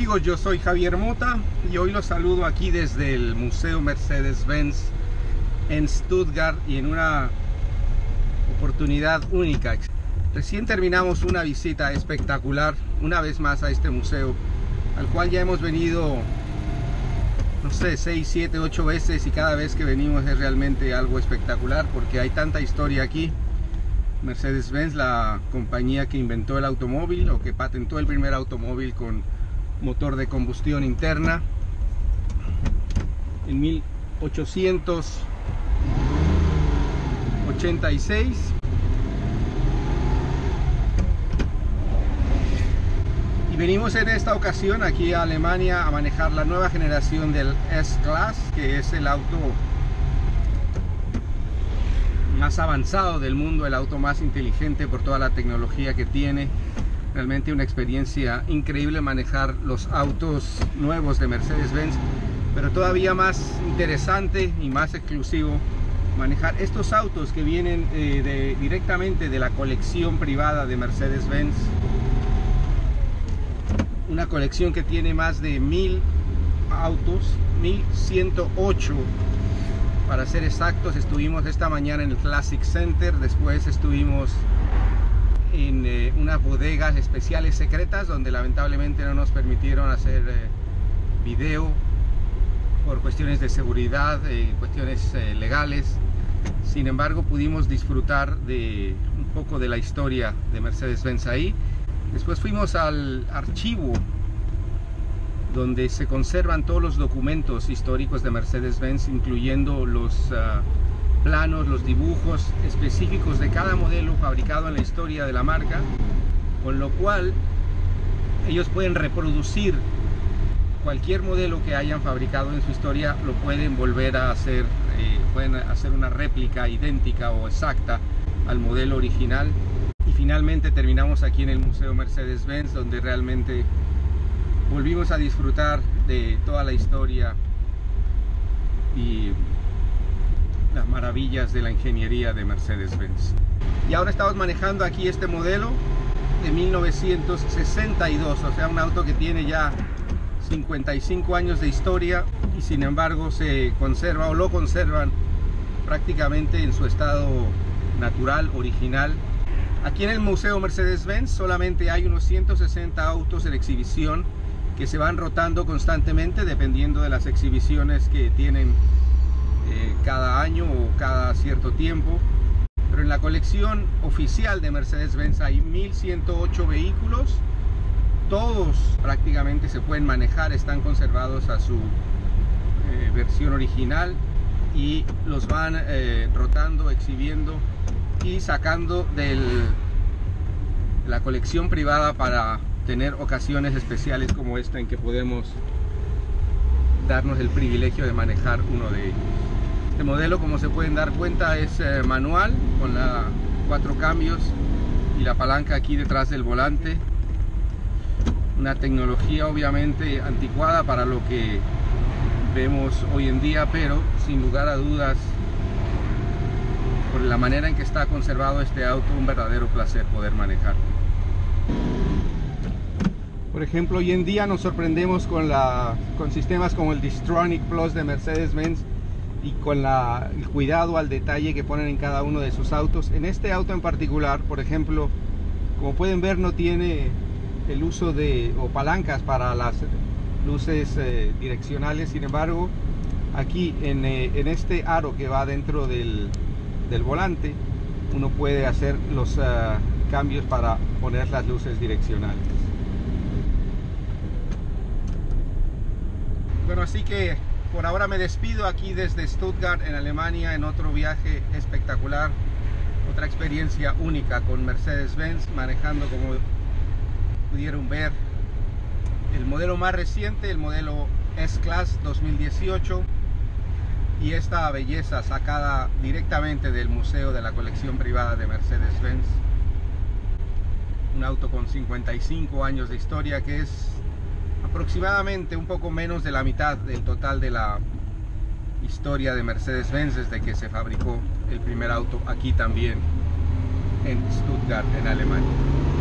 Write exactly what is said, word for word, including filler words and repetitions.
amigos, yo soy Javier Mota y hoy los saludo aquí desde el Museo Mercedes-Benz en Stuttgart y en una oportunidad única. Recién terminamos una visita espectacular una vez más a este museo, al cual ya hemos venido, no sé, seis, siete, ocho veces, y cada vez que venimos es realmente algo espectacular porque hay tanta historia aquí. Mercedes-Benz, la compañía que inventó el automóvil o que patentó el primer automóvil con motor de combustión interna en mil ochocientos ochenta y seis. Y venimos en esta ocasión aquí a Alemania a manejar la nueva generación del S-Class, que es el auto más avanzado del mundo, el auto más inteligente por toda la tecnología que tiene. Realmente una experiencia increíble manejar los autos nuevos de Mercedes-Benz, pero todavía más interesante y más exclusivo manejar estos autos que vienen eh, de, directamente de la colección privada de Mercedes-Benz. Una colección que tiene más de mil autos, mil ciento ocho para ser exactos. Estuvimos esta mañana en el Classic Center, después estuvimos en eh, unas bodegas especiales secretas donde lamentablemente no nos permitieron hacer eh, video por cuestiones de seguridad, eh, cuestiones eh, legales. Sin embargo, pudimos disfrutar de un poco de la historia de Mercedes-Benz ahí. Después fuimos al archivo donde se conservan todos los documentos históricos de Mercedes-Benz, incluyendo los uh, planos, los dibujos específicos de cada modelo fabricado en la historia de la marca, con lo cual ellos pueden reproducir cualquier modelo que hayan fabricado en su historia, lo pueden volver a hacer, eh, pueden hacer una réplica idéntica o exacta al modelo original. Y finalmente terminamos aquí en el Museo Mercedes-Benz, donde realmente volvimos a disfrutar de toda la historia y las maravillas de la ingeniería de Mercedes-Benz. Y ahora estamos manejando aquí este modelo de mil novecientos sesenta y dos, o sea, un auto que tiene ya cincuenta y cinco años de historia y sin embargo se conserva o lo conservan prácticamente en su estado natural, original. Aquí en el Museo Mercedes-Benz solamente hay unos ciento sesenta autos en exhibición que se van rotando constantemente dependiendo de las exhibiciones que tienen eh, cada año o cada cierto tiempo. Pero en la colección oficial de Mercedes-Benz hay mil ciento ocho vehículos. Todos prácticamente se pueden manejar, están conservados a su eh, versión original y los van eh, rotando, exhibiendo y sacando de la colección privada para tener ocasiones especiales como esta en que podemos darnos el privilegio de manejar uno de ellos. Este modelo, como se pueden dar cuenta, es eh, manual con la cuatro cambios y la palanca aquí detrás del volante. Una tecnología obviamente anticuada para lo que vemos hoy en día, pero sin lugar a dudas, por la manera en que está conservado este auto, un verdadero placer poder manejar. Por ejemplo, hoy en día nos sorprendemos con, la, con sistemas como el Distronic Plus de Mercedes-Benz y con la, el cuidado al detalle que ponen en cada uno de sus autos. En este auto en particular, por ejemplo, como pueden ver, no tiene el uso de o palancas para las luces eh, direccionales. Sin embargo, aquí en, eh, en este aro que va dentro del del volante, uno puede hacer los uh, cambios para poner las luces direccionales. Bueno, así que por ahora me despido aquí desde Stuttgart en Alemania, en otro viaje espectacular, otra experiencia única con Mercedes-Benz, manejando, como pudieron ver, el modelo más reciente, el modelo S-Class dos mil dieciocho. Y esta belleza sacada directamente del museo de la colección privada de Mercedes-Benz. Un auto con cincuenta y cinco años de historia, que es aproximadamente un poco menos de la mitad del total de la historia de Mercedes-Benz desde que se fabricó el primer auto aquí también en Stuttgart, en Alemania.